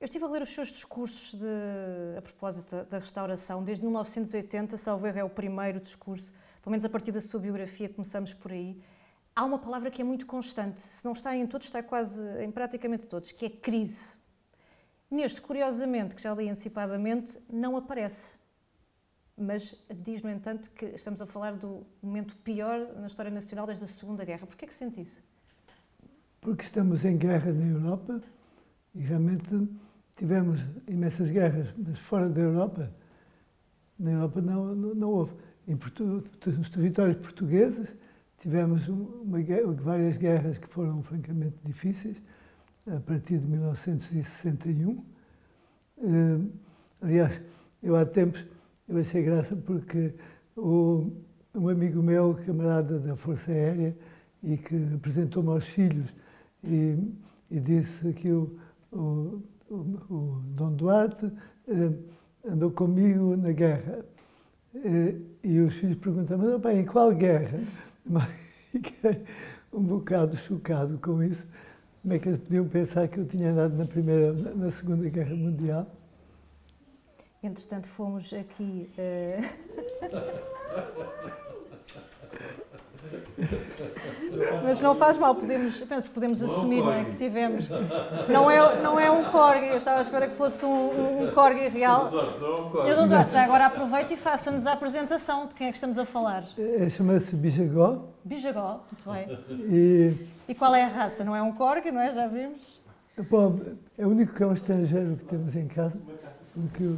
Eu estive a ler os seus discursos a propósito da restauração. Desde 1980, salvo erro, é o primeiro discurso, pelo menos a partir da sua biografia, começamos por aí. Há uma palavra que é muito constante, se não está em todos, está quase em praticamente todos, que é crise. Neste, curiosamente, que já li antecipadamente, não aparece. Mas diz, no entanto, que estamos a falar do momento pior na história nacional desde a Segunda Guerra. Porquê que sente isso? Porque estamos em guerra na Europa e realmente tivemos imensas guerras, mas fora da Europa, na Europa não houve. Nos territórios portugueses tivemos várias guerras que foram francamente difíceis, a partir de 1961. Aliás, eu há tempos eu achei graça porque um amigo meu, camarada da Força Aérea, e que apresentou-me aos filhos e disse que o Dom Duarte andou comigo na guerra. E os filhos perguntaram, mas pai, em qual guerra? Fiquei um bocado chocado com isso. Como é que eles podiam pensar que eu tinha andado na Segunda Guerra Mundial? Entretanto, fomos aqui... Mas não faz mal, penso que podemos assumir, não é, que tivemos. Não é um corgi, eu estava à espera que fosse um corgi real. Sr. Dom Duarte, já agora aproveite e faça-nos a apresentação de quem é que estamos a falar. Chama-se Bijagó. Bijagó, muito bem. E qual é a raça? Não é um corgi, não é? Já vimos? Bom, é o único cão estrangeiro que temos em casa, porque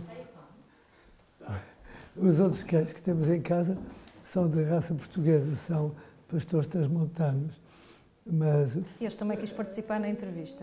os outros cães que temos em casa são de raça portuguesa, são pastores transmontanos. Mas este também quis participar na entrevista.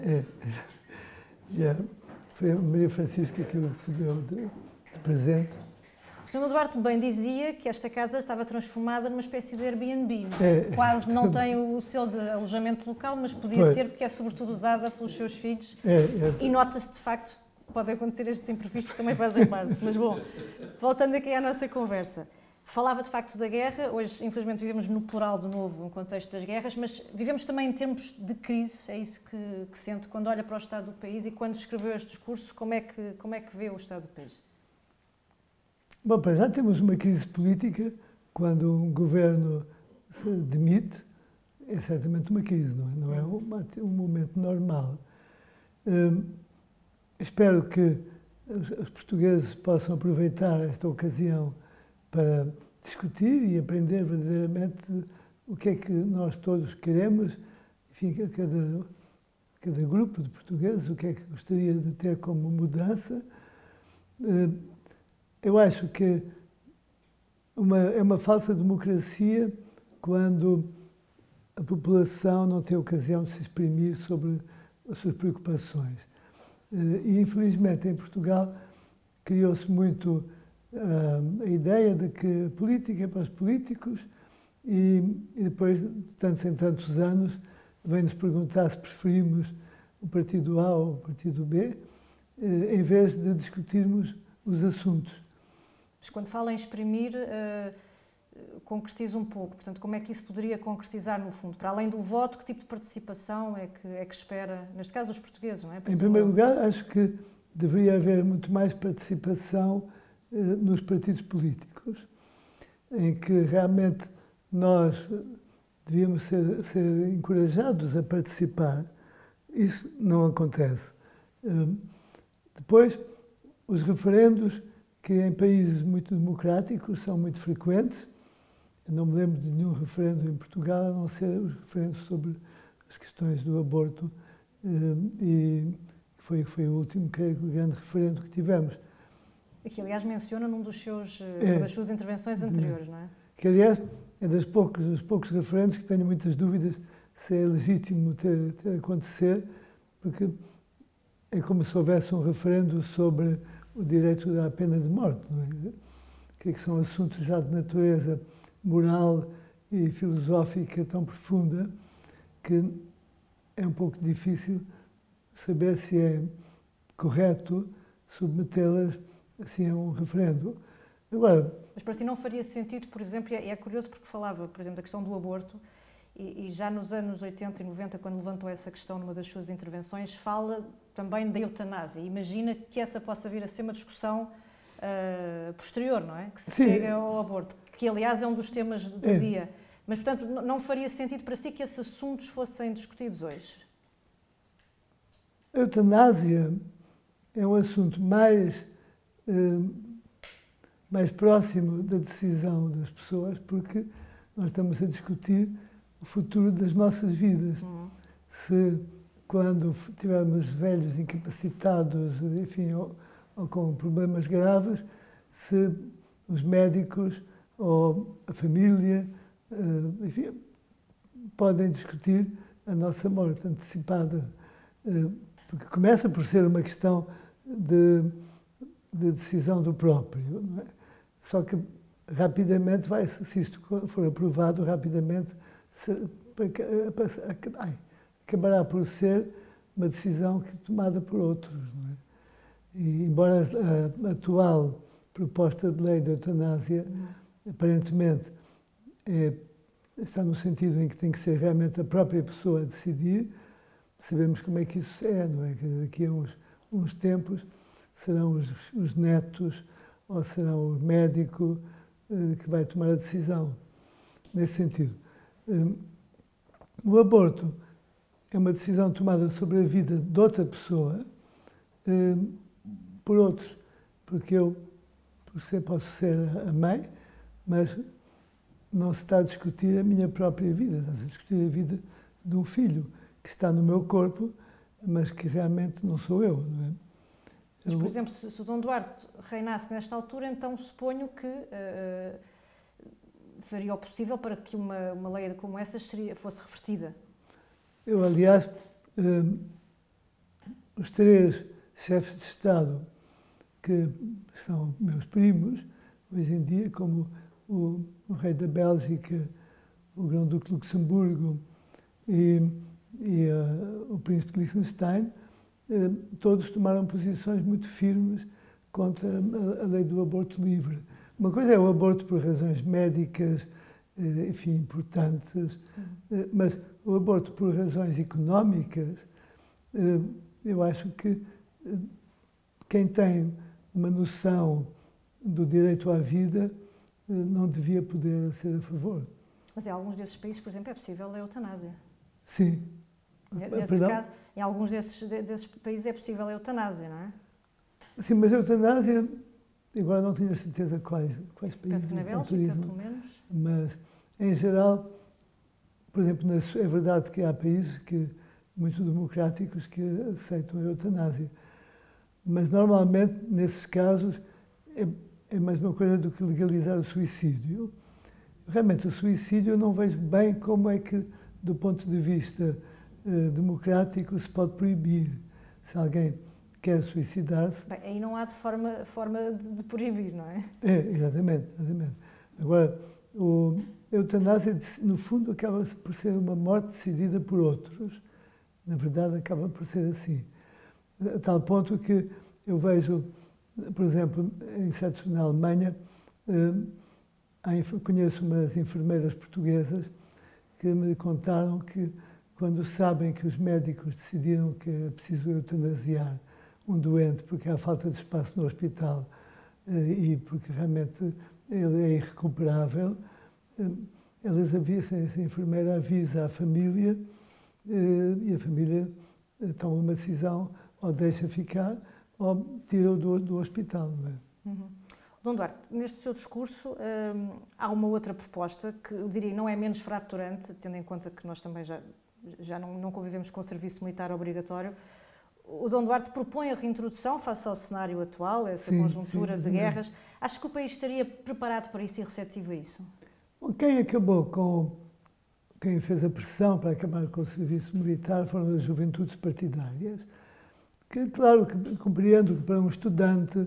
Foi a Maria Francisca que o recebeu de presente. O Sr. Duarte bem dizia que esta casa estava transformada numa espécie de Airbnb. Quase não tem o selo de alojamento local, mas podia ter, porque é sobretudo usada pelos seus filhos. E nota-se, de facto, pode acontecer estes imprevistos que também fazem parte. Mas, bom, voltando aqui à nossa conversa. Falava, de facto, da guerra. Hoje, infelizmente, vivemos no plural, de novo, no contexto das guerras, mas vivemos também em tempos de crise. É isso que sente quando olha para o estado do país e quando escreveu este discurso, como é que vê o estado do país? Bom, para já temos uma crise política. Quando um governo se demite, é certamente uma crise, não é um momento normal. Espero que os portugueses possam aproveitar esta ocasião para discutir e aprender verdadeiramente o que é que nós todos queremos, enfim, cada grupo de portugueses, o que é que gostaria de ter como mudança. Eu acho que é uma falsa democracia quando a população não tem ocasião de se exprimir sobre as suas preocupações. E, infelizmente, em Portugal, criou-se muito a ideia de que a política é para os políticos e depois, de tantos em tantos anos, vem-nos perguntar se preferimos o partido A ou o partido B, em vez de discutirmos os assuntos. Mas quando fala em exprimir, concretiza um pouco. Portanto, como é que isso poderia concretizar no fundo? Para além do voto, que tipo de participação é que espera, neste caso, dos portugueses, não é? Em primeiro lugar, acho que deveria haver muito mais participação nos partidos políticos, em que realmente nós devíamos ser encorajados a participar. Isso não acontece. Depois, os referendos, que em países muito democráticos são muito frequentes. Eu não me lembro de nenhum referendo em Portugal, a não ser os referendos sobre as questões do aborto, e foi o último, creio, grande referendo que tivemos. Que, aliás, menciona numa das suas intervenções anteriores, não é? Que, aliás, é dos poucos referendos que tenho muitas dúvidas se é legítimo ter acontecer, porque é como se houvesse um referendo sobre o direito à pena de morte, não é? Que são assuntos já de natureza moral e filosófica tão profunda que é um pouco difícil saber se é correto submetê-las assim a um referendo. Agora, mas para si não faria sentido, por exemplo, e é curioso porque falava, por exemplo, da questão do aborto, e já nos anos 80 e 90, quando levantou essa questão numa das suas intervenções, fala também da eutanásia. Imagina que essa possa vir a ser uma discussão posterior, não é? Que se chega ao aborto, que aliás é um dos temas do dia. Mas, portanto, não faria sentido para si que esses assuntos fossem discutidos hoje? A eutanásia é um assunto mais próximo da decisão das pessoas, porque nós estamos a discutir o futuro das nossas vidas. Se, quando tivermos velhos, incapacitados, enfim, ou com problemas graves, se os médicos ou a família, enfim, podem discutir a nossa morte antecipada. Porque começa por ser uma questão de decisão do próprio, não é? Só que rapidamente se isto for aprovado, rapidamente acabará por ser uma decisão tomada por outros, não é? E, embora a atual proposta de lei de eutanásia, aparentemente, está no sentido em que tem que ser realmente a própria pessoa a decidir, sabemos como é que isso é, não é? Que daqui a uns tempos serão os netos ou será o médico que vai tomar a decisão. Nesse sentido, o aborto é uma decisão tomada sobre a vida de outra pessoa por outros, porque eu posso ser a mãe, mas não se está a discutir a minha própria vida, está-se a discutir a vida de um filho que está no meu corpo, mas que realmente não sou eu, não é? Mas, por exemplo, se o Dom Duarte reinasse nesta altura, então suponho que faria o possível para que uma lei como essa fosse revertida. Eu, aliás, os 3 chefes de Estado que são meus primos, hoje em dia, como o rei da Bélgica, o Grão-Duque de Luxemburgo e o príncipe de Liechtenstein, todos tomaram posições muito firmes contra a lei do aborto livre. Uma coisa é o aborto por razões médicas, enfim, importantes, mas o aborto por razões económicas, eu acho que quem tem uma noção do direito à vida não devia poder ser a favor. Mas em alguns desses países, por exemplo, é possível a eutanásia. Sim. Nesse caso, em alguns desses países é possível a eutanásia, não é? Sim, mas a eutanásia, agora não tenho a certeza quais países. Penso que na Bélgica, pelo menos. Mas, em geral, por exemplo, é verdade que há países muito democráticos que aceitam a eutanásia. Mas, normalmente, nesses casos, é mais uma coisa do que legalizar o suicídio. Realmente, o suicídio eu não vejo bem como é que, do ponto de vista democrático, se pode proibir. Se alguém quer suicidar-se... Bem, aí não há forma de proibir, não é? Exatamente. Agora, a eutanásia, no fundo, acaba por ser uma morte decidida por outros. Na verdade, acaba por ser assim. A tal ponto que eu vejo, por exemplo, na Alemanha, conheço umas enfermeiras portuguesas que me contaram que, quando sabem que os médicos decidiram que é preciso eutanasiar um doente porque há falta de espaço no hospital e porque realmente ele é irrecuperável, essa enfermeira avisa a família e a família toma uma decisão, ou deixa ficar ou tira-o do hospital. Não é? Dom Duarte, neste seu discurso há uma outra proposta que eu diria não é menos fraturante, tendo em conta que nós também já não convivemos com o serviço militar obrigatório. O Dom Duarte propõe a reintrodução face ao cenário atual, essa conjuntura de guerras. Acho que o país estaria preparado para isso e receptivo a isso? Bom, quem fez a pressão para acabar com o serviço militar foram as juventudes partidárias, que, claro, que compreendo que para um estudante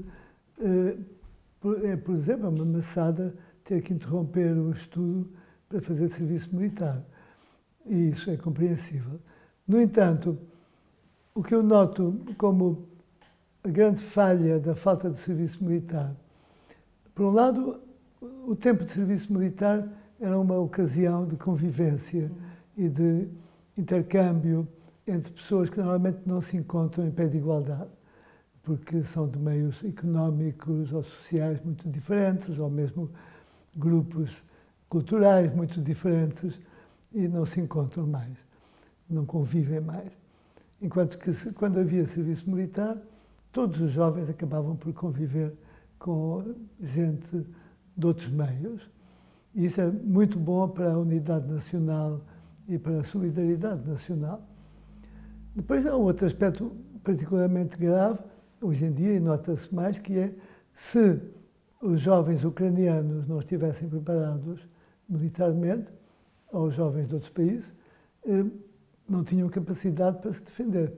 por exemplo, uma maçada ter que interromper o estudo para fazer serviço militar. E isso é compreensível. No entanto, o que eu noto como a grande falha da falta de serviço militar, por um lado, o tempo de serviço militar era uma ocasião de convivência e de intercâmbio entre pessoas que normalmente não se encontram em pé de igualdade, porque são de meios económicos ou sociais muito diferentes, ou mesmo grupos culturais muito diferentes, e não se encontram mais, não convivem mais. Enquanto que, quando havia serviço militar, todos os jovens acabavam por conviver com gente de outros meios. E isso é muito bom para a unidade nacional e para a solidariedade nacional. Depois há um outro aspecto particularmente grave, hoje em dia, e nota-se mais, que é se os jovens ucranianos não estivessem preparados militarmente, ou os jovens de outros países, não tinham capacidade para se defender.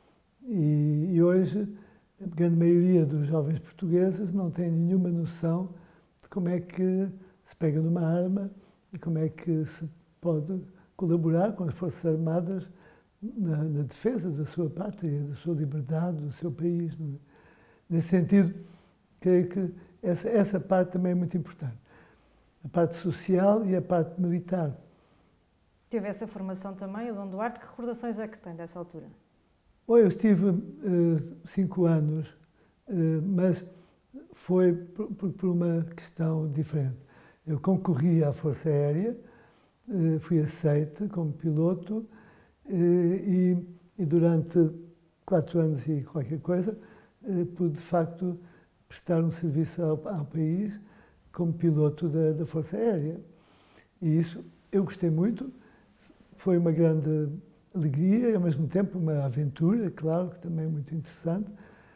E hoje, a grande maioria dos jovens portugueses não tem nenhuma noção de como é que se pega numa arma e como é que se pode colaborar com as Forças Armadas na defesa da sua pátria, da sua liberdade, do seu país. Nesse sentido, creio que essa parte também é muito importante. A parte social e a parte militar. Teve essa formação também, o Dom Duarte. Que recordações é que tem dessa altura? Bom, eu estive 5 anos, mas foi por uma questão diferente. Eu concorri à Força Aérea, fui aceite como piloto e durante 4 anos e qualquer coisa pude, de facto, prestar um serviço ao país como piloto da Força Aérea. E isso eu gostei muito, foi uma grande alegria e, ao mesmo tempo, uma aventura, claro, que também é muito interessante,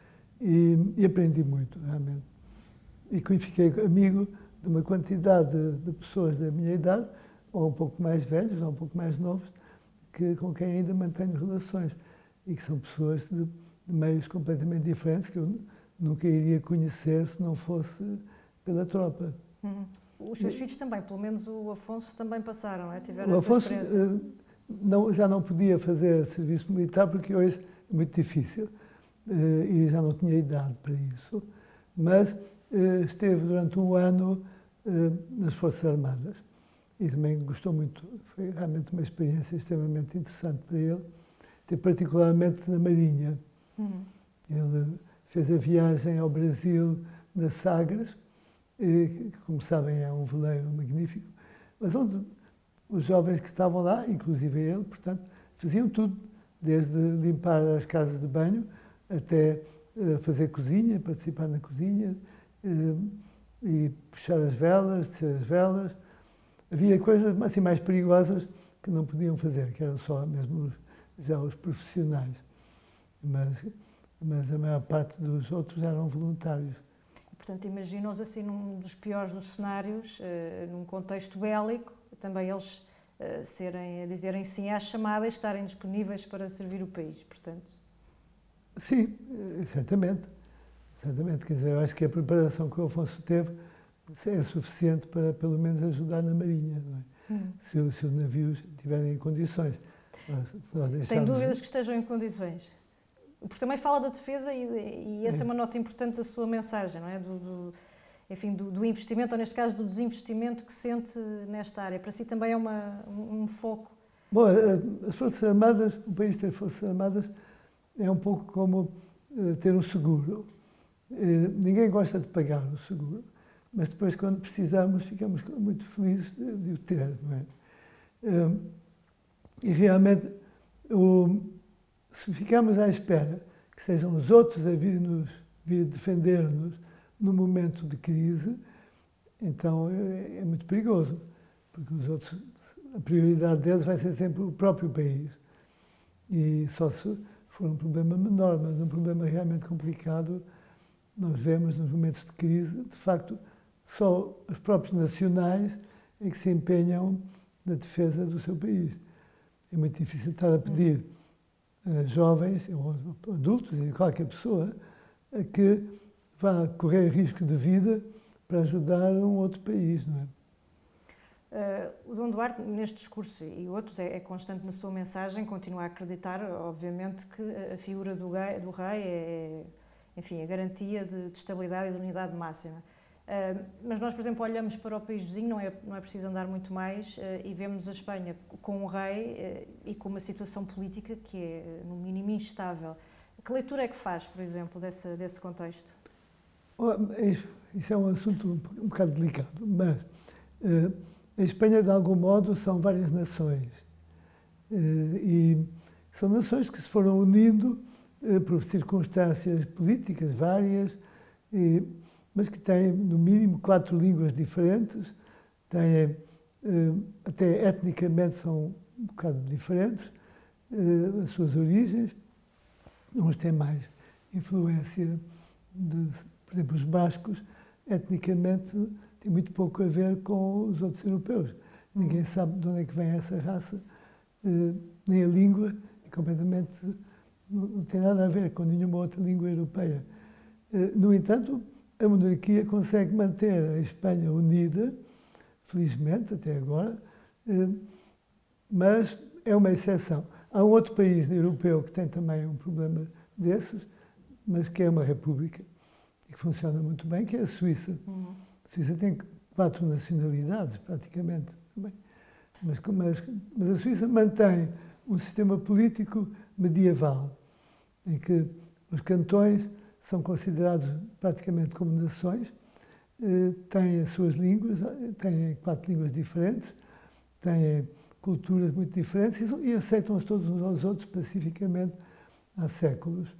e aprendi muito, realmente. E fiquei amigo de uma quantidade de pessoas da minha idade, ou um pouco mais velhos, ou um pouco mais novos, com quem ainda mantenho relações, e que são pessoas de meios completamente diferentes, que eu nunca iria conhecer se não fosse pela tropa. Os seus filhos também, pelo menos o Afonso, também passaram, não é? Tiveram essa experiência. Já não podia fazer serviço militar porque hoje é muito difícil e já não tinha idade para isso, mas esteve durante 1 ano nas Forças Armadas e também gostou muito. Foi realmente uma experiência extremamente interessante para ele, particularmente na Marinha. Ele fez a viagem ao Brasil na Sagres, que, como sabem, é um veleiro magnífico, mas onde os jovens que estavam lá, inclusive ele, portanto, faziam tudo, desde limpar as casas de banho até fazer cozinha, participar na cozinha e puxar as velas, descer as velas. Havia coisas assim mais perigosas que não podiam fazer, que eram só mesmo já os profissionais. Mas a maior parte dos outros eram voluntários. Portanto, imagina-os assim num dos piores dos cenários, num contexto bélico, também eles dizerem sim à chamada e estarem disponíveis para servir o país, portanto. Sim, certamente. Certamente. Quer dizer, eu acho que a preparação que o Afonso teve é suficiente para, pelo menos, ajudar na Marinha, não é? Se os navios estiverem em condições. Tem dúvidas que estejam em condições? Porque também fala da defesa e essa é uma nota importante da sua mensagem, não é? Do investimento, ou neste caso do desinvestimento que sente nesta área. Para si também é um foco? Bom, as Forças Armadas, o país ter Forças Armadas é um pouco como ter um seguro. Ninguém gosta de pagar o seguro, mas depois, quando precisamos, ficamos muito felizes de o ter, não é? E realmente, se ficarmos à espera que sejam os outros a vir defender-nos no momento de crise, então é muito perigoso, porque os outros, a prioridade deles vai ser sempre o próprio país. E só se for um problema menor, mas um problema realmente complicado, nós vemos nos momentos de crise, de facto, só os próprios nacionais é que se empenham na defesa do seu país. É muito difícil estar a pedir a jovens, ou adultos, e qualquer pessoa, a que vá correr risco de vida para ajudar um outro país, não é? O Dom Duarte, neste discurso e outros, é constante na sua mensagem, continua a acreditar, obviamente, que a figura do rei é, enfim, a garantia de estabilidade e de unidade máxima. Mas nós, por exemplo, olhamos para o país vizinho, não é preciso andar muito mais, e vemos a Espanha com um rei e com uma situação política que é, no mínimo, instável. Que leitura é que faz, por exemplo, desse contexto? Isso é um assunto um bocado delicado, mas a Espanha, de algum modo, são várias nações. E são nações que se foram unindo por circunstâncias políticas várias, mas que têm, no mínimo, 4 línguas diferentes, têm, até etnicamente são um bocado diferentes, as suas origens. Uns têm mais influência por exemplo, os bascos, etnicamente, têm muito pouco a ver com os outros europeus. Ninguém sabe de onde é que vem essa raça, nem a língua, é completamente, não tem nada a ver com nenhuma outra língua europeia. No entanto, a monarquia consegue manter a Espanha unida, felizmente, até agora, mas é uma exceção. Há um outro país europeu que tem também um problema desses, mas que é uma república e que funciona muito bem, que é a Suíça. A Suíça tem 4 nacionalidades, praticamente, também. Mas a Suíça mantém um sistema político medieval, em que os cantões são considerados praticamente como nações, têm as suas línguas, têm 4 línguas diferentes, têm culturas muito diferentes e aceitam-se todos uns aos outros pacificamente há séculos.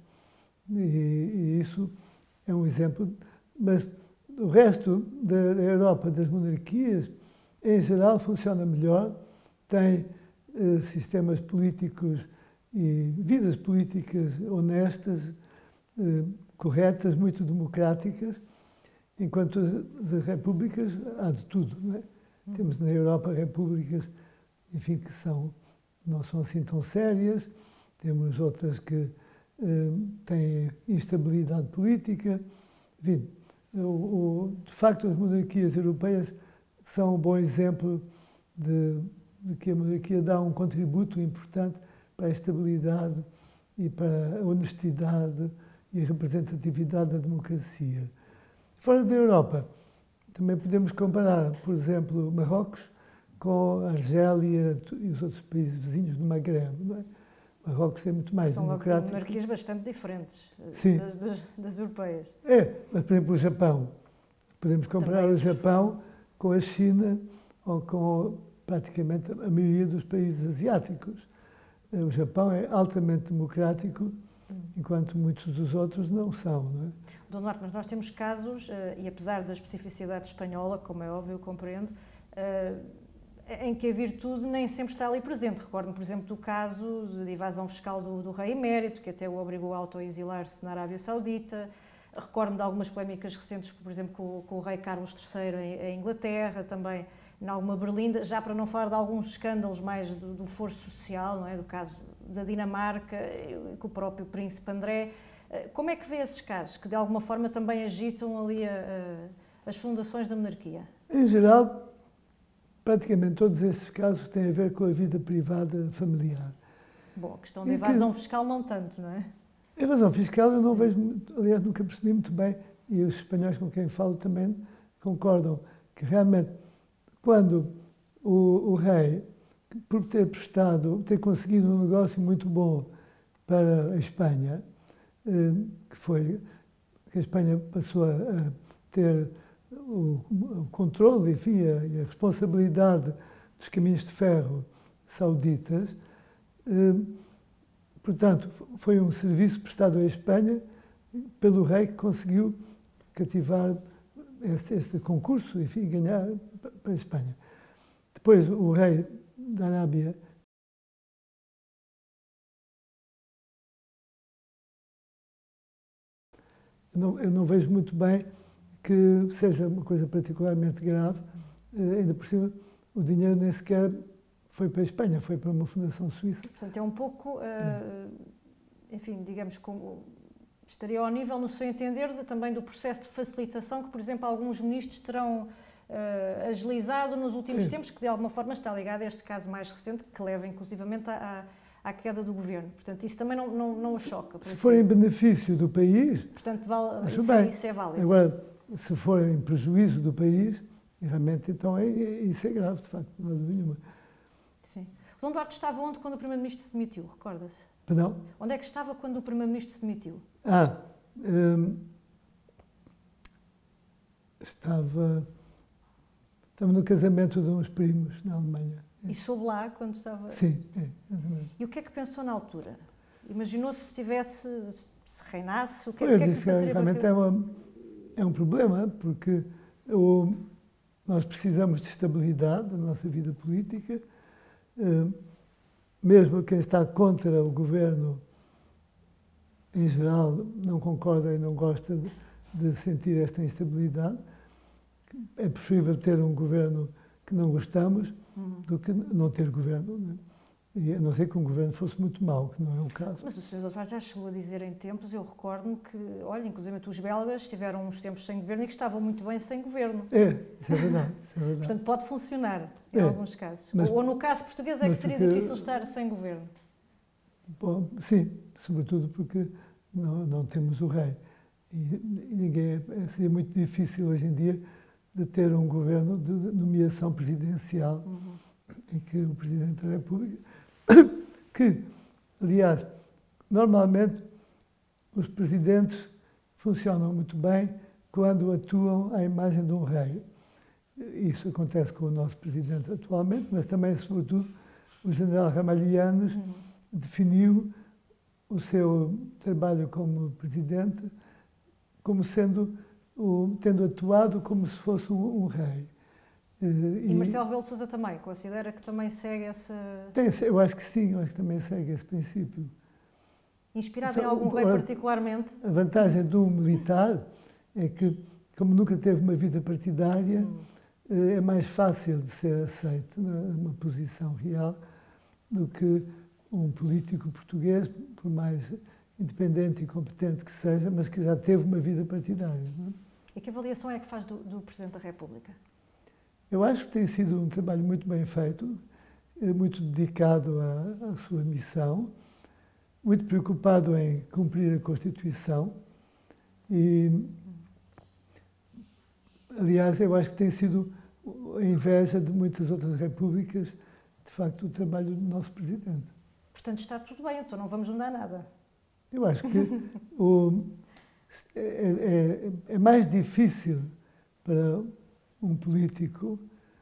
E isso é um exemplo. Mas o resto da Europa, das monarquias, em geral, funciona melhor, tem sistemas políticos e vidas políticas honestas, corretas, muito democráticas, enquanto as repúblicas há de tudo, não é? Temos na Europa repúblicas, enfim, que não são assim tão sérias, temos outras que têm instabilidade política, enfim, de facto as monarquias europeias são um bom exemplo de que a monarquia dá um contributo importante para a estabilidade e para a honestidade e a representatividade da democracia. Fora da Europa, também podemos comparar, por exemplo, Marrocos com a Argélia e os outros países vizinhos do Magreb, não é? Marrocos é muito mais democrático. São monarquias bastante diferentes das europeias. Mas, por exemplo, o Japão. Podemos comparar o Japão com a China ou com praticamente a maioria dos países asiáticos. O Japão é altamente democrático, enquanto muitos dos outros não são, não é? Dom Duarte, mas nós temos casos, e apesar da especificidade espanhola, como é óbvio, eu compreendo, em que a virtude nem sempre está ali presente. Recordo-me, por exemplo, do caso de evasão fiscal do rei emérito, que até o obrigou a autoexilar-se na Arábia Saudita. Recordo-me de algumas polémicas recentes, por exemplo, com o rei Carlos III em Inglaterra, também em alguma berlinda, já para não falar de alguns escândalos mais do foro social, não é? Do caso da Dinamarca, com o próprio príncipe André. Como é que vê esses casos, que de alguma forma também agitam ali as fundações da monarquia? Em geral, praticamente todos esses casos têm a ver com a vida privada familiar. Bom, a questão da evasão fiscal não tanto, não é? A evasão fiscal eu não vejo, aliás, nunca percebi muito bem, e os espanhóis com quem falo também concordam, que realmente, quando o rei, por ter conseguido um negócio muito bom para a Espanha, que a Espanha passou a ter o controle, enfim, e a responsabilidade dos caminhos de ferro sauditas. Portanto, foi um serviço prestado à Espanha pelo rei que conseguiu cativar este concurso, enfim, ganhar para a Espanha. Depois, o rei da Arábia eu não vejo muito bem que seja uma coisa particularmente grave. Ainda por cima, o dinheiro nem sequer foi para a Espanha, foi para uma fundação suíça. Portanto, é um pouco, enfim, digamos, como estaria ao nível, no seu entender, também do processo de facilitação que, por exemplo, alguns ministros terão agilizado nos últimos tempos, que de alguma forma está ligado a este caso mais recente, que leva inclusivamente à queda do governo. Portanto, isso também não o choca. Se for em benefício do país, portanto, isso é válido. Agora, se for em prejuízo do país, realmente então isso é grave, de facto, não há dúvida nenhuma. Sim. O Dom Duarte estava onde quando o Primeiro-Ministro se demitiu, recorda-se? Perdão? Onde é que estava quando o Primeiro-Ministro se demitiu? Estava no casamento de uns primos na Alemanha. E soube lá quando estava... Sim, exatamente. E o que é que pensou na altura? Imaginou-se se tivesse, se reinasse, o que é que passaria realmente é um problema, porque nós precisamos de estabilidade na nossa vida política. Mesmo quem está contra o governo, em geral, não concorda e não gosta de sentir esta instabilidade. É preferível ter um governo que não gostamos do que não ter governo, não é? E a não ser que um governo fosse muito mau, que não é o caso. Mas o Sr. Duarte já chegou a dizer em tempos, eu recordo-me que, olha, inclusive os belgas tiveram uns tempos sem governo e que estavam muito bem sem governo. Isso é verdade. Portanto, pode funcionar em alguns casos. Ou no caso português é que seria difícil estar sem governo. Bom, sim, sobretudo porque não temos o rei. E seria muito difícil hoje em dia de ter um governo de nomeação presidencial em que o Presidente da República, que, aliás, normalmente os presidentes funcionam muito bem quando atuam à imagem de um rei. Isso acontece com o nosso presidente atualmente, mas também, sobretudo, o general Ramalhianes definiu o seu trabalho como presidente como tendo atuado como se fosse um rei. E Marcelo Rebelo de Sousa também? Considera que também segue essa... Eu acho que sim, eu acho que também segue esse princípio. Inspirado em algum rei particularmente? A vantagem de um militar é que, como nunca teve uma vida partidária, é mais fácil de ser aceito numa posição real do que um político português, por mais independente e competente que seja, mas que já teve uma vida partidária. Não é? E que avaliação é que faz do Presidente da República? Eu acho que tem sido um trabalho muito bem feito, muito dedicado à sua missão, muito preocupado em cumprir a Constituição e, aliás, eu acho que tem sido a inveja de muitas outras repúblicas, de facto, o trabalho do nosso Presidente. Portanto, está tudo bem, então não vamos mudar nada. Eu acho que é mais difícil para um político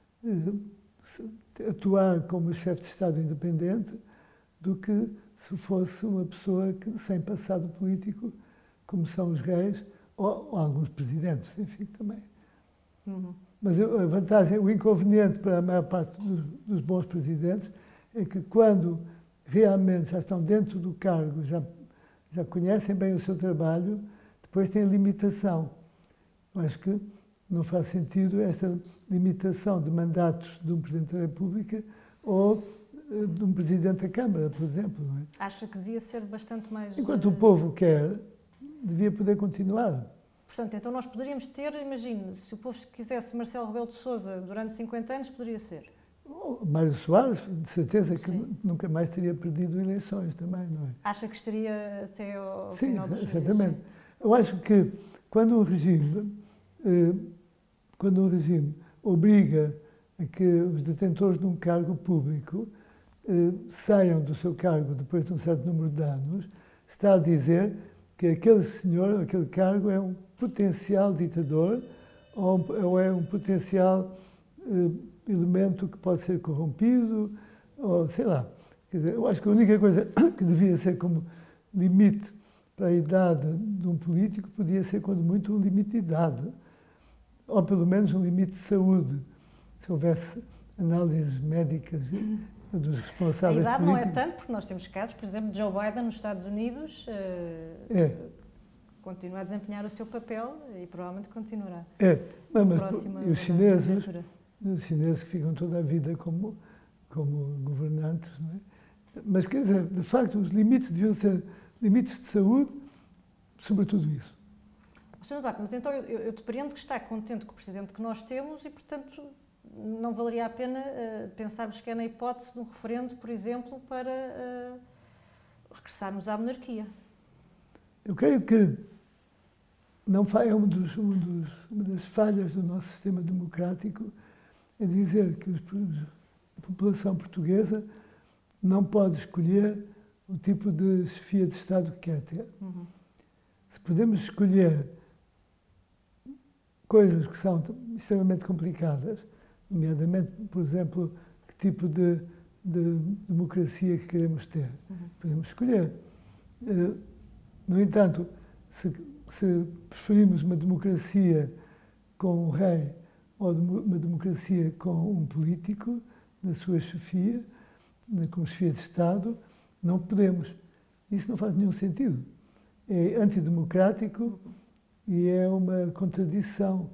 atuar como chefe de Estado independente do que se fosse uma pessoa sem passado político, como são os reis, ou alguns presidentes, enfim, também. Mas a vantagem, o inconveniente para a maior parte dos bons presidentes é que quando realmente já estão dentro do cargo, já conhecem bem o seu trabalho, depois têm limitação. Eu acho que não faz sentido esta limitação de mandatos de um Presidente da República ou de um Presidente da Câmara, por exemplo. Não é? Acha que devia ser bastante mais... Enquanto o povo quer, devia poder continuar. Portanto, então nós poderíamos ter, imagine, se o povo quisesse Marcelo Rebelo de Sousa durante 50 anos, poderia ser. Mário Soares, de certeza que nunca mais teria perdido eleições também, não é? Acha que estaria até ao sim, final dos dias? Exatamente. Sim. Eu acho que quando um regime obriga a que os detentores de um cargo público saiam do seu cargo depois de um certo número de anos, está a dizer que aquele senhor, aquele cargo é um potencial ditador ou é um potencial elemento que pode ser corrompido, ou sei lá. Quer dizer, eu acho que a única coisa que devia ser como limite para a idade de um político podia ser, quando muito, um limite de idade, ou pelo menos um limite de saúde, se houvesse análises médicas dos responsáveis políticos. A idade não é tanto, porque nós temos casos, por exemplo, de Joe Biden nos Estados Unidos, continua a desempenhar o seu papel e provavelmente continuará. Mas os chineses que ficam toda a vida como governantes, não é? Mas, quer dizer, de facto, os limites deviam ser limites de saúde, sobretudo isso. Sr. Duarte, mas então eu depreendo que está contente com o Presidente que nós temos e, portanto, não valeria a pena pensarmos que é na hipótese de um referendo, por exemplo, para regressarmos à monarquia. Eu creio que não é uma das falhas do nosso sistema democrático, é dizer que a população portuguesa não pode escolher o tipo de chefia de Estado que quer ter. Uhum. Se podemos escolher coisas que são extremamente complicadas, nomeadamente, por exemplo, que tipo de democracia que queremos ter, podemos escolher. No entanto, se preferimos uma democracia com um rei ou uma democracia com um político na sua chefia, como chefia de Estado, não podemos. Isso não faz nenhum sentido. É antidemocrático e é uma contradição.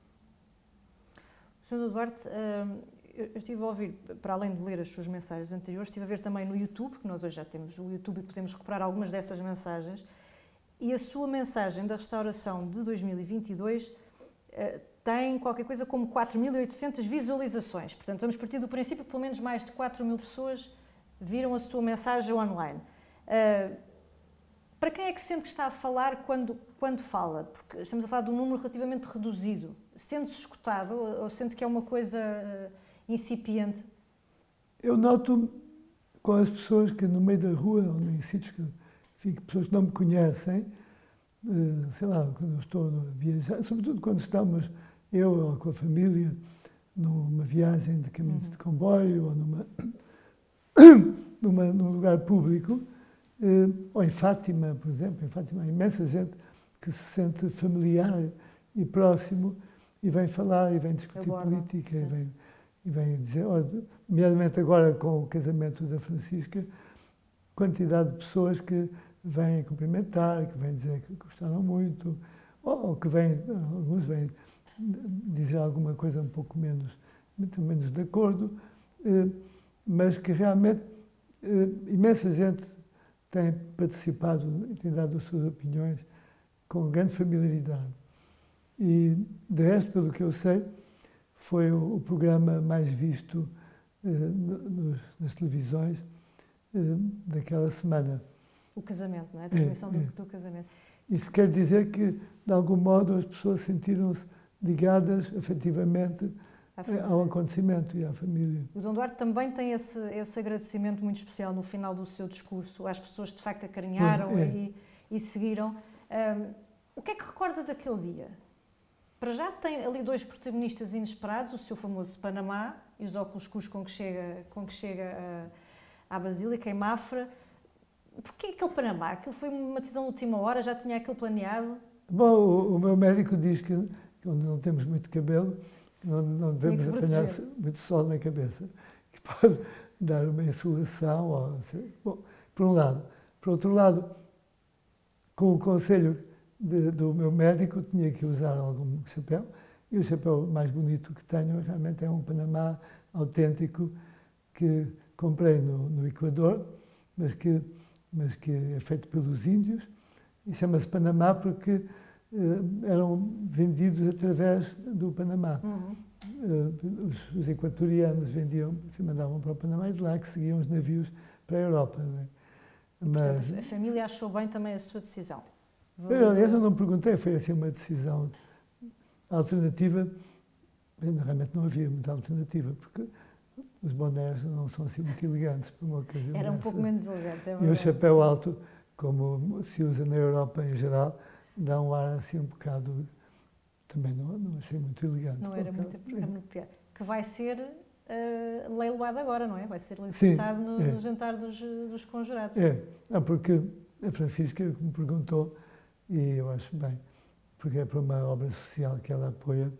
Sr. Duarte, eu estive a ouvir, para além de ler as suas mensagens anteriores, estive a ver também no YouTube, porque nós hoje já temos o YouTube e podemos recuperar algumas dessas mensagens, e a sua mensagem da restauração de 2022 tem qualquer coisa como 4.800 visualizações. Portanto, vamos partir do princípio que pelo menos mais de 4.000 pessoas viram a sua mensagem online. Para quem é que sente que está a falar quando fala? Porque estamos a falar de um número relativamente reduzido. Sente-se escutado ou sente que é uma coisa incipiente? Eu noto com as pessoas que no meio da rua, ou em sítios que pessoas que não me conhecem, sei lá, quando eu estou a viajar, sobretudo quando estamos, eu ou com a família, numa viagem de caminho de comboio ou num lugar público, ou em Fátima, por exemplo. Em Fátima há imensa gente que se sente familiar e próximo e vem falar e vem discutir política e vem dizer, nomeadamente agora com o casamento da Francisca, quantidade de pessoas que vêm cumprimentar, que vêm dizer que gostaram muito, ou que alguns vêm dizer alguma coisa muito menos de acordo, mas que realmente imensa gente tem participado e tem dado as suas opiniões com grande familiaridade. E, de resto, pelo que eu sei, foi o programa mais visto nas televisões daquela semana. O casamento, não é? A transmissão do casamento. Isso quer dizer que, de algum modo, as pessoas sentiram-se ligadas, afetivamente, ao acontecimento e à família. O Dom Duarte também tem esse agradecimento muito especial no final do seu discurso, às pessoas que de facto acarinharam e seguiram. O que é que recorda daquele dia? Para já tem ali dois protagonistas inesperados, o seu famoso Panamá e os óculos escuros com que chega à Basílica, em Mafra. Porquê aquele Panamá? Aquilo foi uma decisão de última hora, já tinha aquilo planeado? Bom, o meu médico diz que onde não temos muito cabelo, não devemos apanhar muito sol na cabeça, que pode dar uma insolação. Bom, por um lado. Por outro lado, com o conselho do meu médico, tinha que usar algum chapéu, e o chapéu mais bonito que tenho realmente é um Panamá autêntico que comprei no Equador, mas que é feito pelos índios, e chama-se Panamá porque eram vendidos através do Panamá. Os equatorianos mandavam para o Panamá e de lá que seguiam os navios para a Europa. Não é? Mas, portanto, a família achou bem também a sua decisão? Aliás, eu não perguntei, foi assim uma decisão alternativa. Realmente não havia muita alternativa, porque os bonés não são assim muito elegantes para uma ocasião. Era um pouco menos elegante, é verdade. E o chapéu alto, como se usa na Europa em geral, dá um ar assim um bocado, também não achei muito elegante. Não era muito pior. Que vai ser leiloado agora, não é? Vai ser licitado no jantar dos conjurados. Porque a Francisca me perguntou, e eu acho bem, porque é para uma obra social que ela apoia.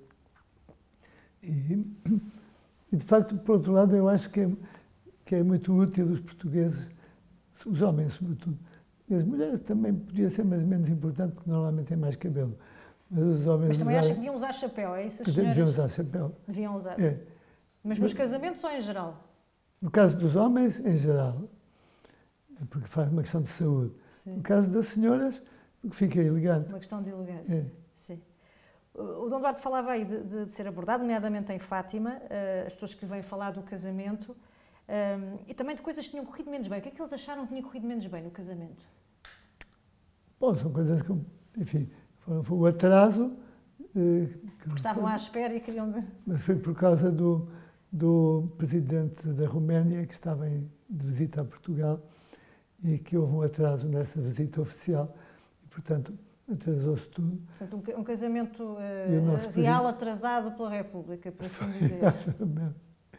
E de facto, por outro lado, eu acho que é muito útil os portugueses, os homens sobretudo. As mulheres também podia ser mais ou menos importante, porque normalmente têm mais cabelo. Mas os homens... Mas também acha que deviam usar chapéu, é isso? Deviam usar chapéu. Deviam usar. Mas nos casamentos ou em geral? No caso dos homens, em geral. Porque faz uma questão de saúde. Sim. No caso das senhoras, porque fica elegante. Uma questão de elegância. Sim. O Dom Duarte falava aí de ser abordado, nomeadamente em Fátima, as pessoas que vêm falar do casamento, e também de coisas que tinham corrido menos bem. O que é que eles acharam que tinha corrido menos bem no casamento? Bom, são coisas que, enfim, Foi o atraso. Porque estavam à espera e queriam ver. Mas foi por causa do presidente da Roménia, que estava de visita a Portugal, e que houve um atraso nessa visita oficial. E, portanto, atrasou-se tudo. Portanto, um casamento real atrasado pela República, por assim dizer. Exatamente.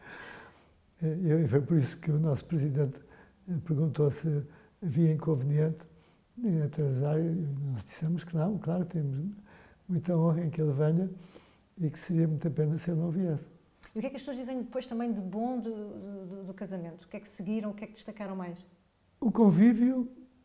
E foi por isso que o nosso presidente perguntou se havia inconveniente em atrasar, e nós dissemos que não, claro, temos muita honra em que ele venha e que seria muito a pena se ele não viesse. E o que é que as pessoas dizem depois também de bom do casamento? O que é que seguiram, o que é que destacaram mais? O convívio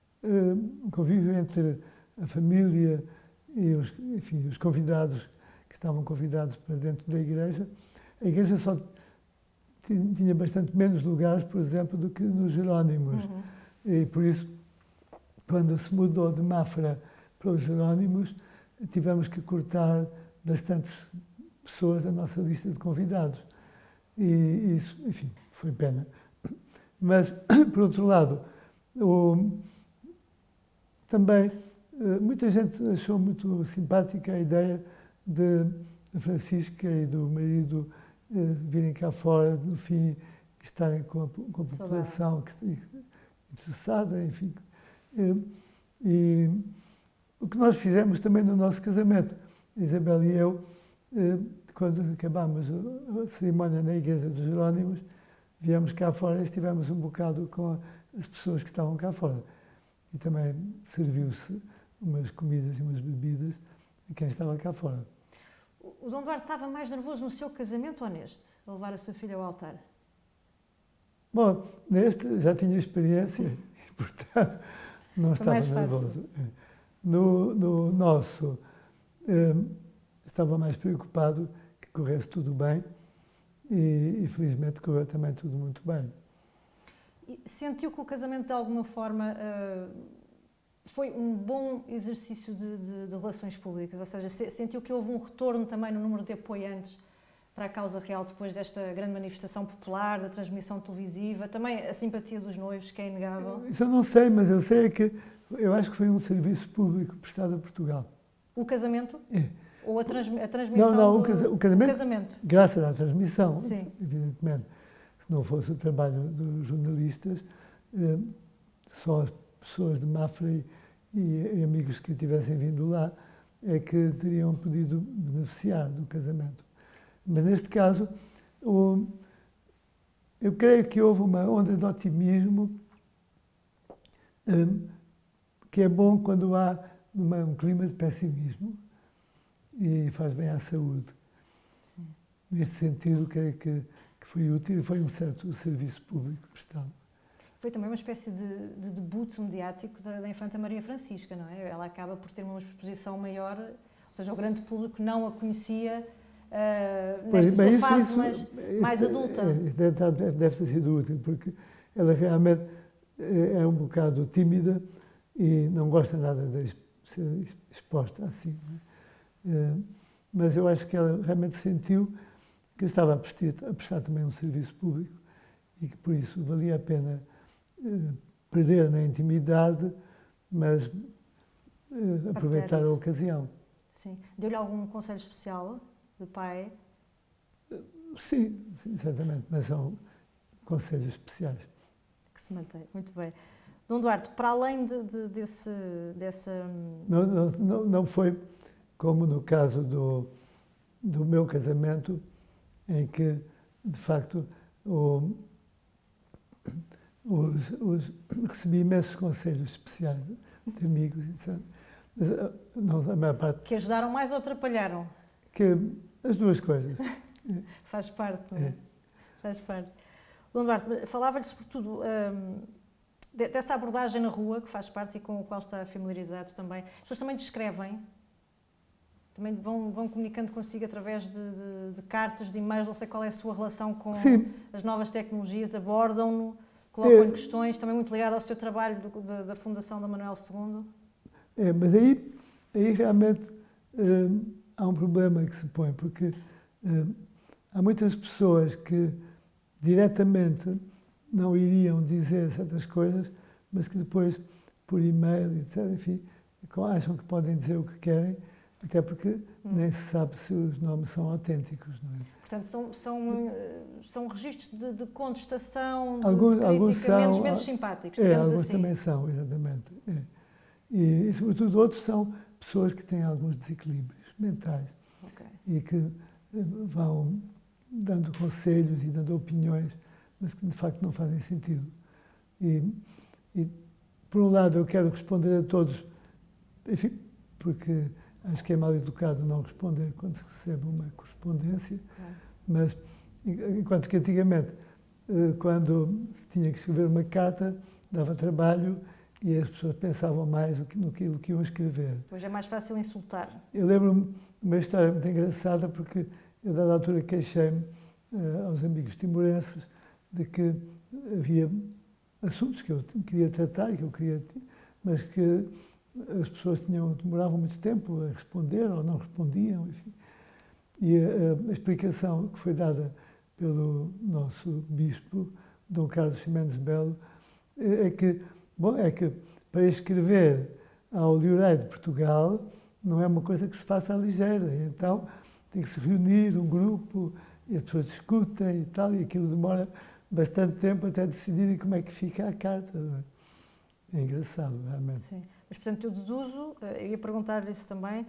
entre a família e os convidados que estavam convidados para dentro da igreja. A igreja só tinha bastante menos lugares, por exemplo, do que nos Jerónimos. Uhum. E por isso, quando se mudou de Mafra para os Jerónimos, tivemos que cortar bastantes pessoas da nossa lista de convidados. E isso, enfim, foi pena. Mas, por outro lado, também muita gente achou muito simpática a ideia de Francisca e do marido virem cá fora, no fim, estarem com a população interessada, enfim. E o que nós fizemos também no nosso casamento, Isabel e eu, quando acabámos a cerimónia na Igreja dos Jerónimos, viemos cá fora e estivemos um bocado com as pessoas que estavam cá fora. E também serviu-se umas comidas e umas bebidas a quem estava cá fora. O Dom Duarte estava mais nervoso no seu casamento ou neste, a levar a sua filha ao altar? Bom, neste já tinha experiência e, portanto, não estava nervoso. No nosso, estava mais preocupado que corresse tudo bem e felizmente correu também tudo muito bem. E sentiu que o casamento, de alguma forma, foi um bom exercício de relações públicas? Ou seja, sentiu que houve um retorno também no número de apoiantes para a causa real depois desta grande manifestação popular, da transmissão televisiva, também a simpatia dos noivos, que é inegável? Isso eu não sei, mas eu sei que eu acho que foi um serviço público prestado a Portugal. O casamento? É. Ou a transmissão? Não, o casamento. Graças à transmissão, sim, evidentemente. Se não fosse o trabalho dos jornalistas, só as pessoas de Mafra e amigos que tivessem vindo lá é que teriam podido beneficiar do casamento. Mas neste caso, eu creio que houve uma onda de otimismo que é bom quando há um clima de pessimismo e faz bem à saúde. Sim. Nesse sentido, creio que foi útil e foi um certo serviço público prestado. Foi também uma espécie de debut mediático da Infanta Maria Francisca, não é? Ela acaba por ter uma exposição maior, ou seja, o grande público não a conhecia nesta sua fase mais adulta. Deve ter sido útil, porque ela realmente é um bocado tímida e não gosta nada de ser exposta assim. Mas eu acho que ela realmente sentiu que estava a prestar também um serviço público e que por isso valia a pena perder na intimidade, mas aproveitar a ocasião. Sim. Deu-lhe algum conselho especial do pai? Sim, certamente, mas são conselhos especiais. Que se mantém, muito bem. Dom Duarte, para além dessa... Não foi como no caso do meu casamento, em que, de facto, recebi imensos conselhos especiais de amigos, etc. Mas não, a maior parte... Que ajudaram mais ou atrapalharam? As duas coisas. Faz parte, não é? Faz parte. Dom Duarte, falava-lhe sobretudo dessa abordagem na rua, que faz parte e com o qual está familiarizado também. As pessoas também descrevem, também vão comunicando consigo através de cartas, de e-mails, não sei qual é a sua relação com Sim. as novas tecnologias, abordam-no, colocam questões, também muito ligado ao seu trabalho da Fundação da Manuel II. Mas aí realmente há um problema que se põe, porque há muitas pessoas que diretamente não iriam dizer certas coisas, mas que depois, por e-mail, etc., enfim, acham que podem dizer o que querem Até porque nem se sabe se os nomes são autênticos, não é? Portanto, são registros de contestação, de alguns crítica, são, menos simpáticos, digamos alguns assim. também são, exatamente. E, sobretudo, outros são pessoas que têm alguns desequilíbrios mentais e que vão dando conselhos e dando opiniões, mas que, de facto, não fazem sentido. E, por um lado, eu quero responder a todos, enfim, porque acho que é mal educado não responder quando se recebe uma correspondência, mas, enquanto que antigamente, quando se tinha que escrever uma carta, dava trabalho e as pessoas pensavam mais no que iam escrever. Hoje é mais fácil insultar. Eu lembro-me de uma história muito engraçada, porque eu, dada altura, queixei-me aos amigos timorenses de que havia assuntos que eu queria tratar, mas que as pessoas demoravam muito tempo a responder ou não respondiam, enfim. E a explicação que foi dada pelo nosso bispo, Dom Carlos Ximenes Belo, é que para escrever ao Lioreiro de Portugal não é uma coisa que se faça à ligeira. Então tem que se reunir um grupo e as pessoas discutem e tal, e aquilo demora bastante tempo até decidirem como é que fica a carta. É engraçado, realmente. Sim. Mas, portanto, eu deduzo, ia perguntar isso também,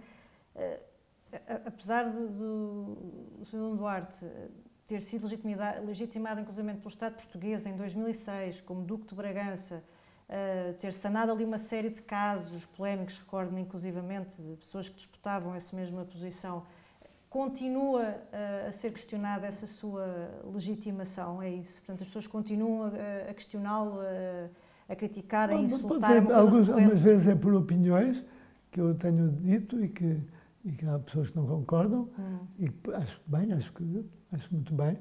apesar do Sr. Dom Duarte ter sido legitimado, inclusive, pelo Estado português em 2006, como Duque de Bragança, ter sanado ali uma série de casos polémicos, recordo-me inclusivamente de pessoas que disputavam essa mesma posição, continua a ser questionada essa sua legitimação, é isso? Portanto, as pessoas continuam a questioná-lo, a criticar, a insultar. Algumas vezes é por opiniões que eu tenho dito e que há pessoas que não concordam, e acho muito bem.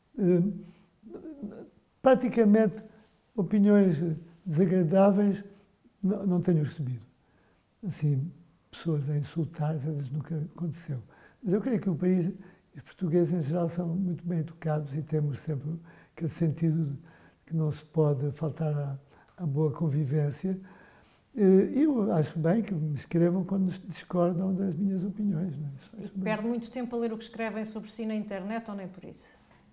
Praticamente, opiniões desagradáveis não tenho recebido. Assim, pessoas a insultar, às vezes nunca aconteceu. Mas eu creio que o país, os portugueses em geral, são muito bem educados e temos sempre aquele sentido de que não se pode faltar à boa convivência. E eu acho bem que me escrevam quando discordam das minhas opiniões. E perde muito tempo a ler o que escrevem sobre si na internet ou nem por isso?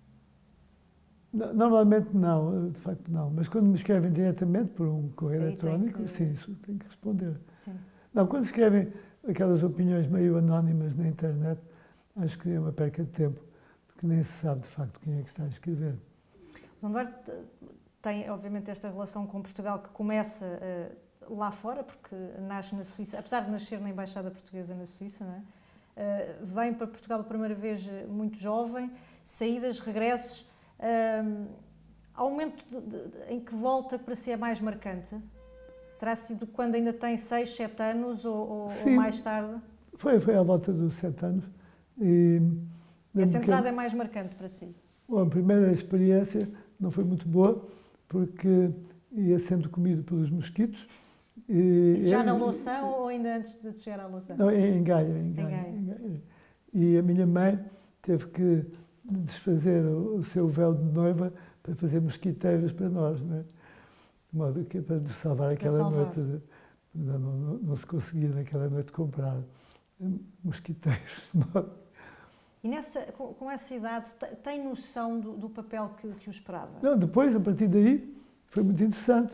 Normalmente não, de facto não. Mas quando me escrevem diretamente por um correio eletrónico, sim, isso tenho que responder. Sim. Não, quando escrevem aquelas opiniões meio anónimas na internet, acho que é uma perca de tempo, porque nem se sabe de facto quem é que está a escrever. O Dom Duarte tem, obviamente, esta relação com Portugal que começa lá fora, porque nasce na Suíça, apesar de nascer na Embaixada Portuguesa na Suíça, não é? Vem para Portugal a primeira vez muito jovem, saídas, regressos. Há um momento em que volta para si é mais marcante? Terá sido quando ainda tem 6, 7 anos ou mais tarde? Foi à volta dos 7 anos. Essa entrada é mais marcante para si? Bom, a primeira experiência não foi muito boa, porque ia sendo comido pelos mosquitos. Isso já na Louçã ou ainda antes de chegar à Louçã? Não, em Gaia. E a minha mãe teve que desfazer o seu véu de noiva para fazer mosquiteiros para nós, não é? De modo que para nos salvar aquela noite. Não se conseguia naquela noite comprar mosquiteiros. E com essa idade, tem noção do papel que o esperava? Não, depois, a partir daí, foi muito interessante.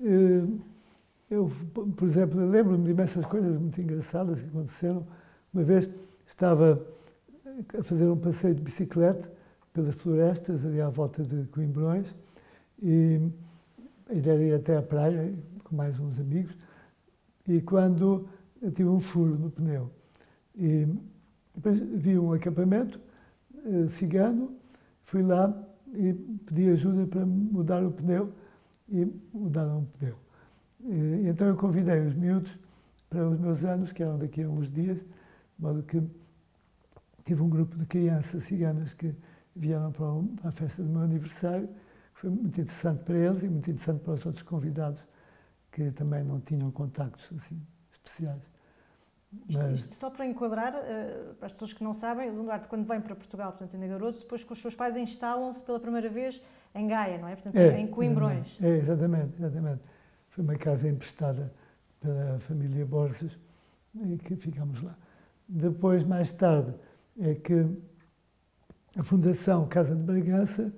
Eu, por exemplo, lembro-me de imensas coisas muito engraçadas que aconteceram. Uma vez estava a fazer um passeio de bicicleta pelas florestas, ali à volta de Coimbrões, e a ideia era ir até à praia, com mais uns amigos, e quando eu tive um furo no pneu. E depois vi um acampamento cigano, fui lá e pedi ajuda para mudar o pneu, e mudaram o pneu. E então eu convidei os miúdos para os meus anos, que eram daqui a uns dias, de modo que tive um grupo de crianças ciganas que vieram para a festa do meu aniversário. Foi muito interessante para eles e muito interessante para os outros convidados, que também não tinham contactos assim especiais. Isto só para enquadrar, para as pessoas que não sabem, o Dom Duarte, quando vem para Portugal, portanto, ainda garoto, depois com os seus pais instalam-se pela primeira vez em Gaia, não é? Portanto, em Coimbrões. Exatamente. Foi uma casa emprestada pela família Borges e que ficámos lá. Depois, mais tarde, é que a Fundação Casa de Bragança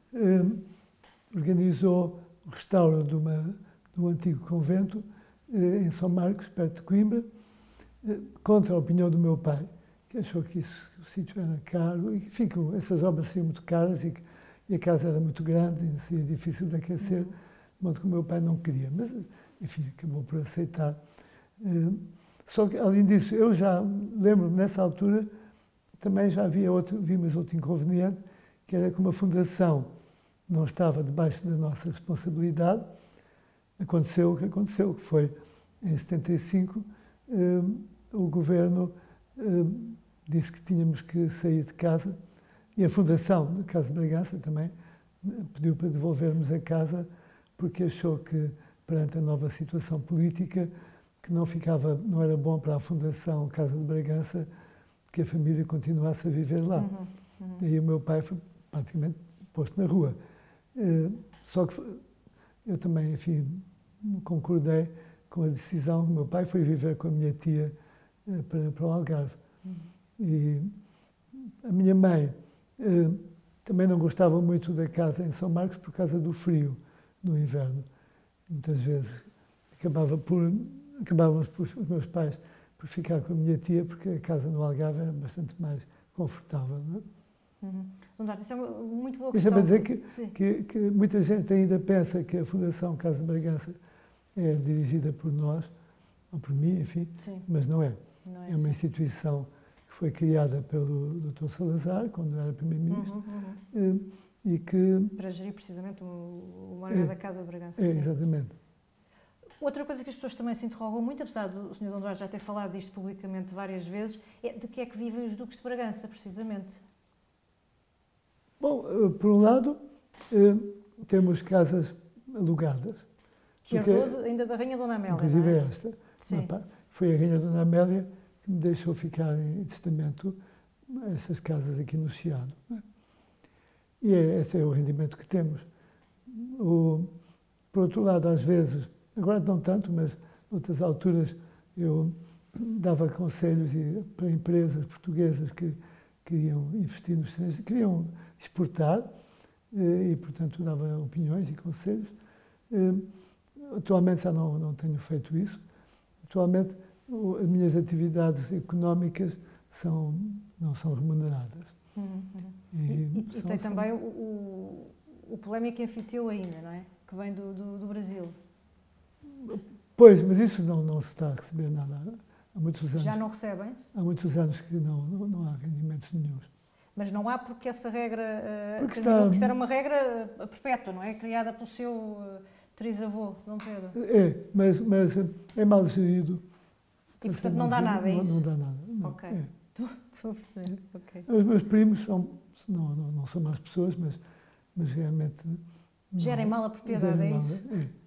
organizou o restauro de um antigo convento em São Marcos, perto de Coimbra, contra a opinião do meu pai, que achou que o sítio era caro, e enfim, que essas obras seriam muito caras e a casa era muito grande e seria difícil de aquecer, de modo que o meu pai não queria. Mas, enfim, acabou por aceitar. Só que, além disso, eu já lembro-me, nessa altura, também já vimos outro inconveniente, que era que uma fundação não estava debaixo da nossa responsabilidade. Aconteceu o que aconteceu, que foi, em 75, o governo disse que tínhamos que sair de casa, e a Fundação da Casa de Bragança também pediu para devolvermos a casa, porque achou que, perante a nova situação política, que não era bom para a Fundação Casa de Bragança que a família continuasse a viver lá. E o meu pai foi praticamente posto na rua. Só que eu também, enfim, concordei com a decisão. O meu pai foi viver com a minha tia para o Algarve. E a minha mãe também não gostava muito da casa em São Marcos por causa do frio no inverno. Muitas vezes acabávamos os meus pais por ficar com a minha tia, porque a casa no Algarve era bastante mais confortável. Não é? Duarte, isso é uma muito boa questão. Isso é para dizer que muita gente ainda pensa que a Fundação Casa de Bragança é dirigida por nós, ou por mim, enfim, mas não é. Não é uma assim. Instituição que foi criada pelo Dr. Salazar, quando era Primeiro-Ministro, e que... Para gerir precisamente o manejo da Casa de Bragança. Exatamente. Outra coisa que as pessoas também se interrogam muito, apesar do Sr. Dom Duarte já ter falado disto publicamente várias vezes, é de que é que vivem os Duques de Bragança, precisamente. Bom, por um lado, temos casas alugadas. Que herdou ainda da Rainha Dona Amélia, inclusive não é? esta. Sim. Foi a Rainha Dona Amélia que me deixou ficar em testamento essas casas aqui no Chiado. Não é? E esse é o rendimento que temos. Por outro lado, às vezes, agora não tanto, mas noutras alturas eu dava conselhos para empresas portuguesas que queriam investir nos estrangeiros, queriam exportar e, portanto, dava opiniões e conselhos. Atualmente já não tenho feito isso. Atualmente as minhas atividades económicas não são remuneradas. E tem também o polémico anfitrião ainda, não é? Que vem do Brasil. Pois, mas isso não se está a receber nada há muitos anos. Já não recebem? Há muitos anos que não há rendimentos nenhuns. Mas não há porque essa regra... Porque isso era uma regra perpétua, não é? Criada pelo seu trisavô, Dom Pedro. Mas é mal gerido. E, portanto, não dá nada, é isso? Não dá nada. Não. Ok. Estou a perceber. Okay. Os meus primos não são más pessoas, mas realmente... Gerem mal a propriedade, é isso?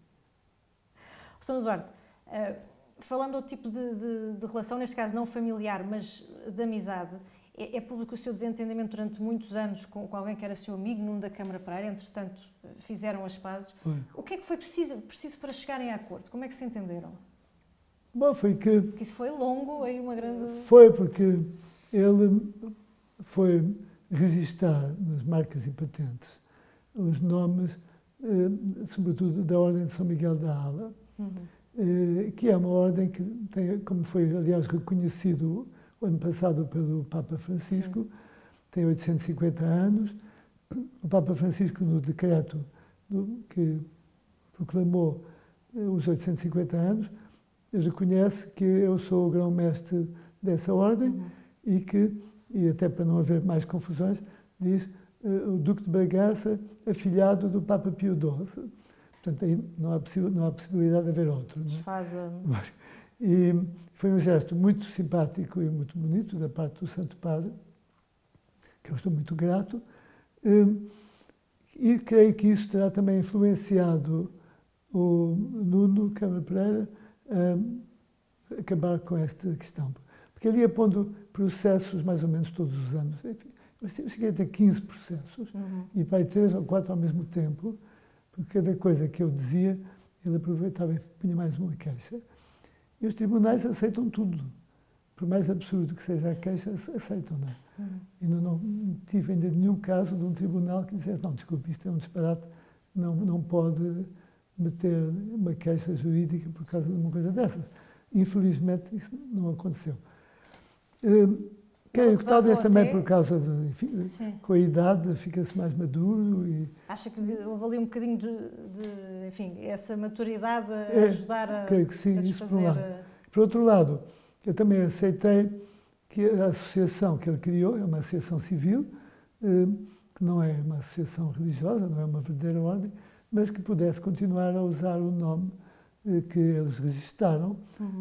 É. Sr. Duarte, falando outro tipo de relação, neste caso não familiar, mas de amizade, é público o seu desentendimento durante muitos anos com alguém que era seu amigo, Nuno da Câmara Pereira, entretanto fizeram as pazes. Foi. O que é que foi preciso para chegarem a acordo? Como é que se entenderam? Bom, foi que... Porque isso foi longo, aí uma grande... Foi porque ele foi registar nas marcas e patentes os nomes, sobretudo da Ordem de São Miguel da Ala, que é uma ordem que tem, como foi, aliás, reconhecido o ano passado pelo Papa Francisco, tem 850 anos. O Papa Francisco, no decreto que proclamou os 850 anos, reconhece que eu sou o grão-mestre dessa ordem e até para não haver mais confusões, diz o Duque de Bragança, afilhado do Papa Pio XII. Portanto, aí não há possibilidade de haver outro. Desfaz E foi um gesto muito simpático e muito bonito da parte do Santo Padre, que eu estou muito grato, e creio que isso terá também influenciado o Nuno Câmara Pereira a acabar com esta questão. Porque ele ia pondo processos mais ou menos todos os anos. Enfim, eu cheguei a ter 15 processos, e para 3 ou 4 ao mesmo tempo, porque cada coisa que eu dizia, ele aproveitava e punha mais uma queixa. E os tribunais aceitam tudo, por mais absurdo que seja a queixa, aceitam, não é? Ainda não tive ainda nenhum caso de um tribunal que dissesse, não, desculpe, isto é um disparate, não pode meter uma queixa jurídica por causa de uma coisa dessas. Infelizmente, isso não aconteceu. Creio que talvez também por causa de, enfim, com a idade fica-se mais maduro. Acha que houve ali um bocadinho enfim, essa maturidade a ajudar a, creio que sim, a isso desfazer... por um lado. Por outro lado, eu também aceitei que a associação que ele criou é uma associação civil, que não é uma associação religiosa, não é uma verdadeira ordem, mas que pudesse continuar a usar o nome que eles registaram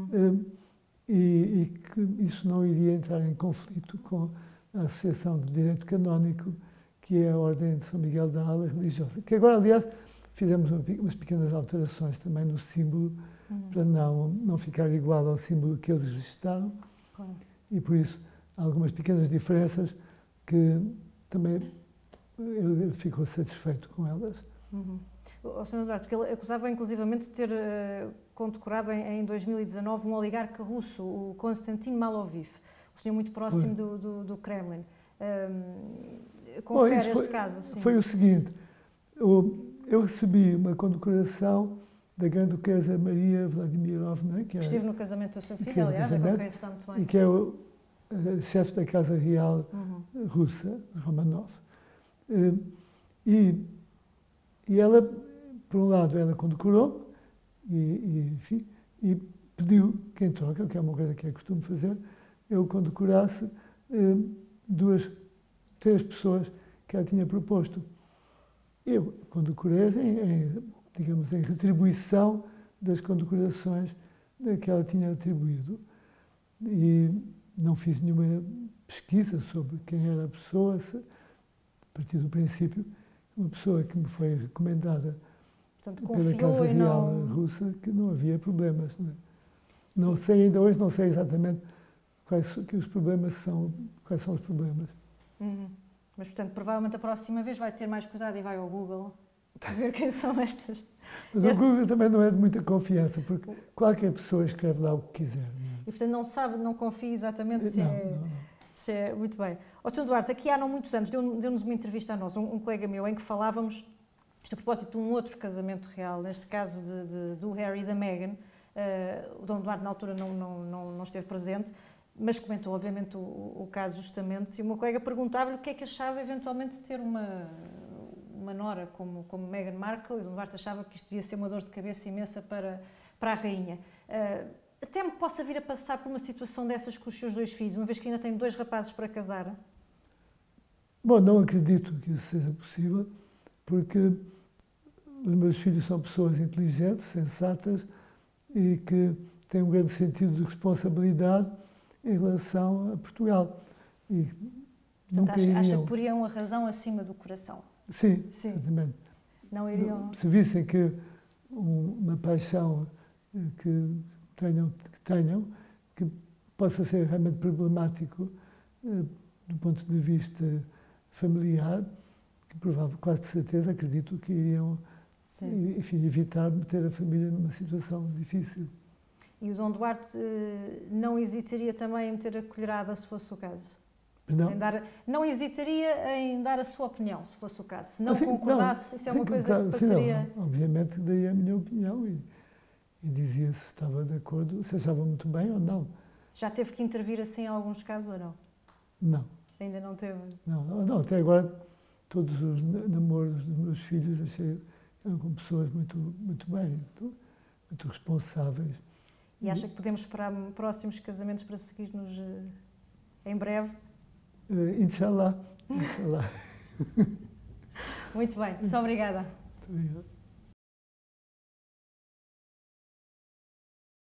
e que isso não iria entrar em conflito com a Associação de Direito Canónico, que é a Ordem de São Miguel da Ala Religiosa. Que agora, aliás, fizemos umas pequenas alterações também no símbolo, para não ficar igual ao símbolo que eles registaram. Claro. E por isso, há algumas pequenas diferenças que também ele ficou satisfeito com elas. O Sr. Eduardo, porque ele acusava inclusivamente de ter condecorado em 2019 um oligarca russo, o Konstantin Malofeev, um senhor muito próximo do Kremlin. Confere este caso? Sim. Foi o seguinte, eu recebi uma condecoração da Grande Duquesa Maria Vladimirovna, que estive no casamento da sua filha, aliás, com quem está muito bem. E que é o chefe da Casa Real russa, Romanov. E ela, por um lado, ela condecorou enfim, e pediu que em troca, que é uma coisa que é costume fazer, eu condecorasse 3 pessoas que ela tinha proposto. Eu condecorei digamos, em retribuição das condecorações que ela tinha atribuído. E não fiz nenhuma pesquisa sobre quem era a pessoa, a partir do princípio, uma pessoa que me foi recomendada pela Casa Real Russa, que não havia problemas. Não sei, ainda hoje não sei exatamente quais são os problemas. Mas, portanto, provavelmente a próxima vez vai ter mais cuidado e vai ao Google para ver quem são estas. Mas o Google também não é de muita confiança, porque qualquer pessoa escreve lá o que quiser. E, portanto, não sabe, não confia exatamente se é... Muito bem. Ó, Sr. Duarte, aqui há não muitos anos, deu-nos uma entrevista a nós, um colega meu, em que falávamos, isto a propósito de um outro casamento real, neste caso do Harry e da Meghan. O Dom Duarte, na altura, não esteve presente, mas comentou, obviamente, o caso justamente, e o meu colega perguntava-lhe o que é que achava, eventualmente, de ter uma nora como Meghan Markle, e o Dom Duarte achava que isto devia ser uma dor de cabeça imensa para a rainha. Até me possa vir a passar por uma situação dessas com os seus 2 filhos, uma vez que ainda tem 2 rapazes para casar? Bom, não acredito que isso seja possível, porque os meus filhos são pessoas inteligentes, sensatas e que têm um grande sentido de responsabilidade em relação a Portugal. E portanto, acha que poriam a razão acima do coração? Sim, exatamente. Não iriam... Se vissem que uma paixão que tenham, que possa ser realmente problemático do ponto de vista familiar, que provavelmente, quase de certeza, acredito que iriam, enfim, evitar meter a família numa situação difícil. E o Dom Duarte não hesitaria também em meter a colherada, se fosse o caso? Perdão? Não hesitaria em dar a sua opinião, se fosse o caso? Se não concordasse, isso é uma coisa que passaria... Não, obviamente daria a minha opinião e dizia se estava de acordo, se achava muito bem ou não. Já teve que intervir assim em alguns casos ou não? Não. Ainda não teve? Não, até agora todos os namoros dos meus filhos achei eram com pessoas muito bem, muito responsáveis. E acha que podemos esperar próximos casamentos para seguir-nos em breve? Inshallah. Muito bem, muito obrigada. Muito obrigado.